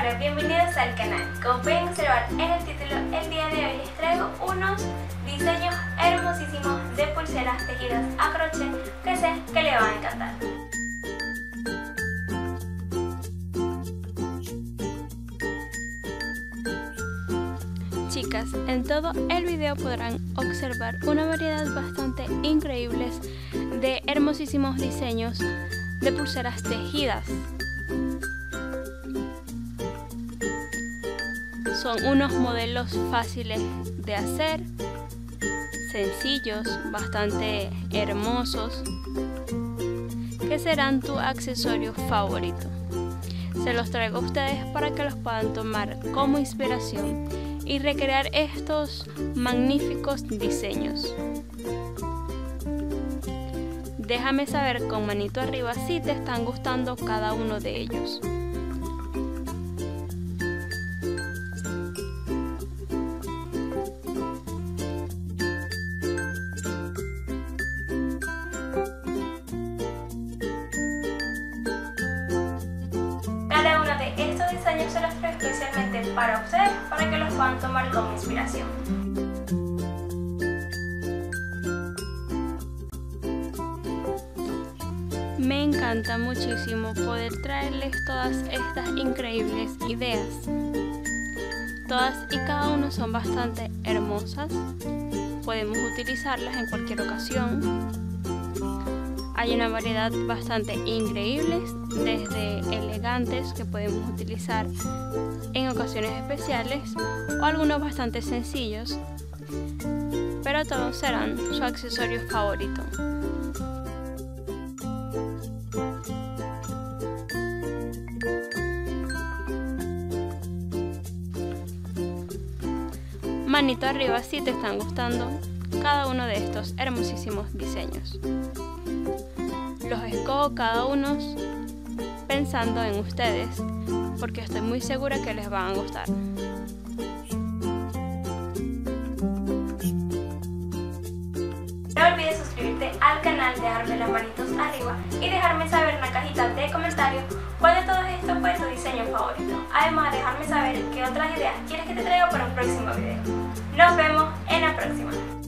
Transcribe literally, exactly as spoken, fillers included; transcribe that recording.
Hola, bienvenidos al canal. Como pueden observar en el título, el día de hoy les traigo unos diseños hermosísimos de pulseras tejidas a crochet que sé que les van a encantar. Chicas, en todo el video podrán observar una variedad bastante increíble de hermosísimos diseños de pulseras tejidas. Son unos modelos fáciles de hacer, sencillos, bastante hermosos, que serán tu accesorio favorito. Se los traigo a ustedes para que los puedan tomar como inspiración y recrear estos magníficos diseños. Déjame saber con manito arriba si te están gustando cada uno de ellos. Cada uno de estos diseños se los traigo especialmente para ustedes, para que los puedan tomar como inspiración. Me encanta muchísimo poder traerles todas estas increíbles ideas. Todas y cada una son bastante hermosas. Podemos utilizarlas en cualquier ocasión. Hay una variedad bastante increíble, desde elegantes que podemos utilizar en ocasiones especiales o algunos bastante sencillos, pero todos serán su accesorio favorito. Manito arriba si te están gustando cada uno de estos hermosísimos diseños. Los escojo cada uno pensando en ustedes, porque estoy muy segura que les van a gustar. No olvides suscribirte al canal, dejarme las manitos arriba y dejarme saber en la cajita de comentarios cuál de todos estos fue tu diseño favorito. Además, dejarme saber qué otras ideas quieres que te traiga para un próximo video. Nos vemos en la próxima.